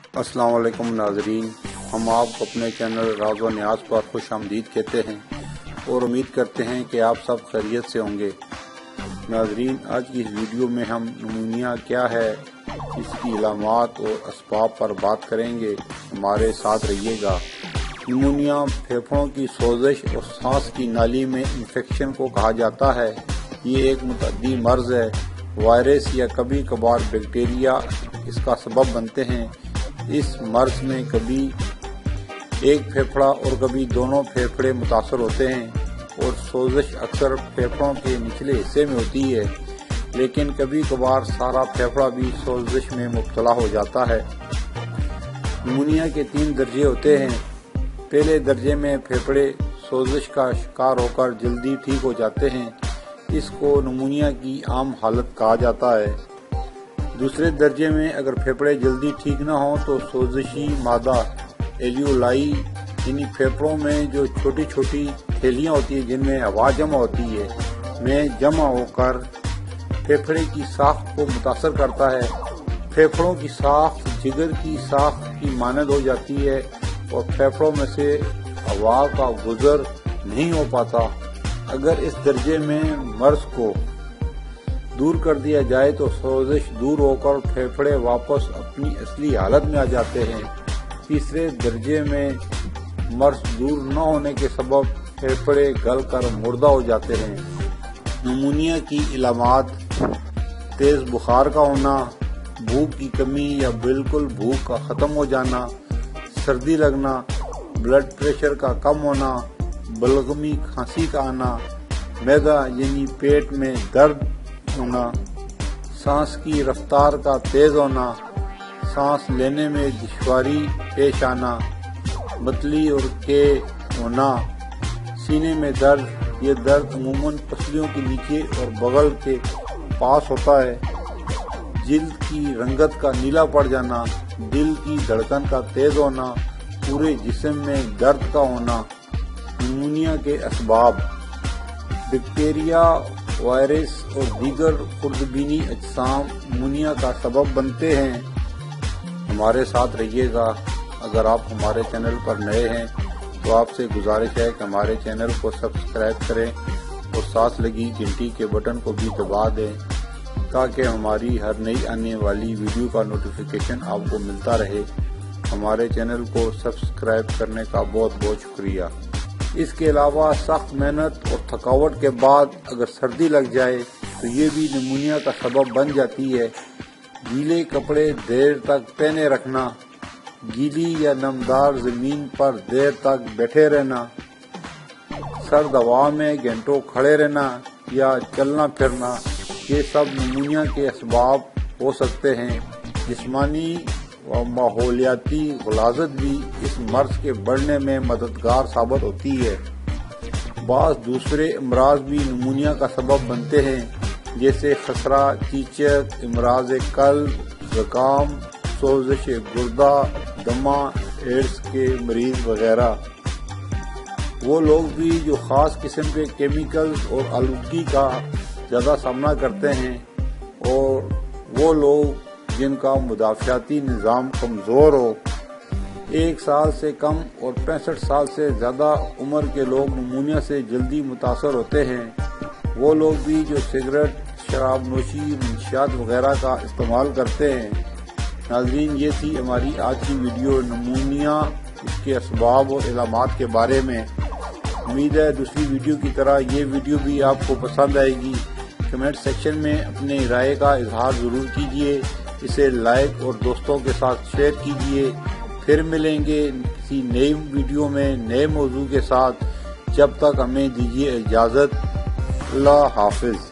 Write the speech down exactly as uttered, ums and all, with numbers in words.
अस्सलाम वालेकुम नाजरीन, हम आपको अपने चैनल राज व न्याज पर खुश आमदीद कहते हैं और उम्मीद करते हैं कि आप सब खैरियत से होंगे। नाजरीन, आज की इस वीडियो में हम निमोनिया क्या है, इसकी इलामात और असबाब पर बात करेंगे। हमारे साथ रहिएगा। निमोनिया फेफड़ों की सोजिश और सांस की नाली में इंफेक्शन को कहा जाता है। ये एक मुतअद्दी मर्ज है। वायरस या कभी कभार बैक्टीरिया इसका सबब बनते हैं। इस मर्ज में कभी एक फेफड़ा और कभी दोनों फेफड़े मुतासर होते हैं और सोजिश अक्सर फेफड़ों के निचले हिस्से में होती है, लेकिन कभी कभार सारा फेफड़ा भी सोजिश में मुब्तला हो जाता है। निमोनिया के तीन दर्जे होते हैं। पहले दर्जे में फेफड़े सोजिश का शिकार होकर जल्दी ठीक हो जाते हैं। इसको निमोनिया की आम हालत कहा जाता है। दूसरे दर्जे में अगर फेफड़े जल्दी ठीक न हो तो सोजिशी मादा एल्यूलाई यानी फेफड़ों में जो छोटी छोटी थैलियां होती है जिनमें हवा जमा होती है में जमा होकर फेफड़े की साख्त को मुतासर करता है। फेफड़ों की साख्त जिगर की साख्त की मानद हो जाती है और फेफड़ों में से हवा का गुजर नहीं हो पाता। अगर इस दर्जे में मर्ज को दूर कर दिया जाए तो सोजिश दूर होकर फेफड़े वापस अपनी असली हालत में आ जाते हैं। तीसरे दर्जे में मर्ज दूर न होने के सबब फेफड़े गल कर मुर्दा हो जाते हैं। निमोनिया की इलामात तेज बुखार का होना, भूख की कमी या बिल्कुल भूख का खत्म हो जाना, सर्दी लगना, ब्लड प्रेशर का कम होना, बलगमी खांसी का आना, मैदा यानी पेट में दर्द होना, सांस की रफ्तार का तेज होना, सांस लेने में दुश्वारी पेश आना, मतली और के होना, सीने में दर्द। ये दर्द अमूमन पसलियों के नीचे और बगल के पास होता है। जिल्द की रंगत का नीला पड़ जाना, दिल की धड़कन का तेज होना, पूरे जिस्म में दर्द का होना। निमोनिया के असबाब बैक्टीरिया, वायरस और दीगर खुर्दबीनी अजसाम निमोनिया का सबब बनते हैं। हमारे साथ रहिएगा। अगर आप हमारे चैनल पर नए हैं तो आपसे गुजारिश है कि हमारे चैनल को सब्सक्राइब करें और साथ लगी घंटी के बटन को भी दबा दें ताकि हमारी हर नई आने वाली वीडियो का नोटिफिकेशन आपको मिलता रहे। हमारे चैनल को सब्सक्राइब करने का बहुत बहुत शुक्रिया। इसके अलावा सख्त मेहनत और थकावट के बाद अगर सर्दी लग जाए तो ये भी निमोनिया का सबब बन जाती है। गीले कपड़े देर तक पहने रखना, गीली या नमदार जमीन पर देर तक बैठे रहना, सर्द हवा में घंटों खड़े रहना या चलना फिरना, ये सब निमोनिया के असबाब हो सकते हैं। जिस्मानी व माहौलियाती गुलाजत भी इस मर्ज के बढ़ने में मददगार साबित होती है। बाज़ दूसरे अमराज भी निमोनिया का सबब बनते हैं, जैसे खसरा, चीचक, इमराज कल्ब, ज़ुकाम, सोजिश गुर्दा, दमा, एड्स के मरीज वगैरह। वो लोग भी जो खास किस्म के केमिकल्स और आलूदगी का ज़्यादा सामना करते हैं और वो लोग जिनका मुदाफ़ियाती निज़ाम कमज़ोर हो। एक साल से कम और पैंसठ साल से ज़्यादा उम्र के लोग निमोनिया से जल्दी मुतासर होते हैं। वो लोग भी जो सिगरेट, शराब नोशी, मंशियात वगैरह का इस्तेमाल करते हैं। नाज़रीन, ये थी हमारी आज की वीडियो निमोनिया, इसके असबाब और इलामात के बारे में। उम्मीद है दूसरी वीडियो की तरह ये वीडियो भी आपको पसंद आएगी। कमेंट सेक्शन में अपने राय का इजहार ज़रूर कीजिए। इसे लाइक और दोस्तों के साथ शेयर कीजिए। फिर मिलेंगे किसी नई वीडियो में नए मौजू के साथ। जब तक हमें दीजिए इजाज़त। अल्लाह हाफिज।